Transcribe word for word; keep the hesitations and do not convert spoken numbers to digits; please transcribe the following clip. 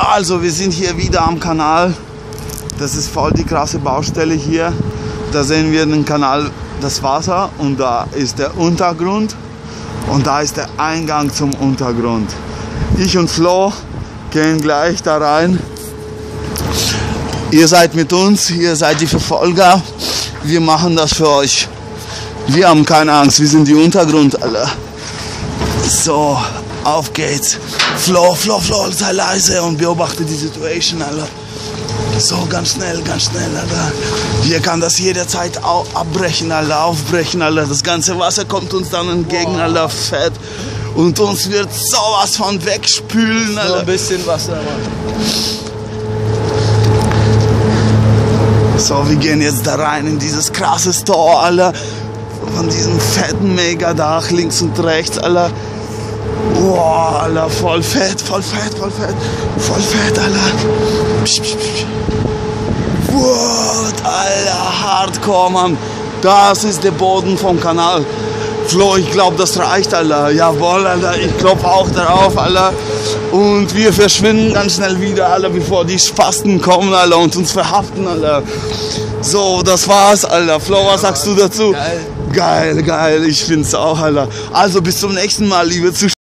Also, wir sind hier wieder am Kanal. Das ist voll die krasse Baustelle hier. Da sehen wir den Kanal, das Wasser, und da ist der Untergrund und da ist der Eingang zum Untergrund. Ich und Flo gehen gleich da rein. Ihr seid mit uns, ihr seid die Verfolger. Wir machen das für euch. Wir haben keine Angst, wir sind die Untergrund, Alter. So, auf geht's. Flo, Flo, Flo, sei leise und beobachte die Situation, Alter. So, ganz schnell, ganz schnell, Alter. Hier kann das jederzeit abbrechen, Alter, aufbrechen, Alter. Das ganze Wasser kommt uns dann entgegen, wow. Alter, fett. Und uns wird sowas von wegspülen, Alter. So ein bisschen Wasser, Mann. So, wir gehen jetzt da rein in dieses krasse Tor, Alter. Von diesem fetten Megadach links und rechts, Alter. Boah, Alter, voll fett, voll fett, voll fett, voll fett, Alter. Psch, psch, psch. What, Alter, Hardcore, Mann. Das ist der Boden vom Kanal. Flo, ich glaube, das reicht, Alter. Jawohl, Alter, ich klopfe auch darauf, Alter. Und wir verschwinden ganz schnell wieder, Alter, bevor die Spasten kommen, Alter, und uns verhaften, Alter. So, das war's, Alter. Flo, was sagst du dazu? Geil. Geil, geil, ich find's auch, Alter. Also bis zum nächsten Mal, liebe Zuschauer.